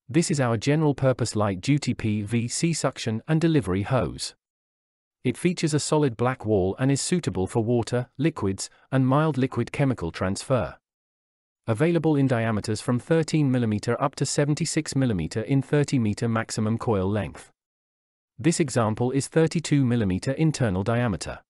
This is our general-purpose light-duty PVC suction and delivery hose. It features a solid black wall and is suitable for water, liquids, and mild liquid chemical transfer. Available in diameters from 13 mm up to 76 mm in 30 m maximum coil length. This example is 32 mm internal diameter.